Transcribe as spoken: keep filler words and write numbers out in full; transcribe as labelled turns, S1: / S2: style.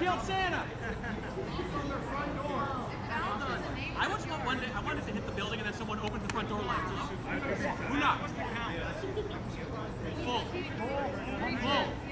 S1: killed Santa. I once want one day, I wanted to hit the building and then someone opens the front door like, hello? Who knocked? Full. Full.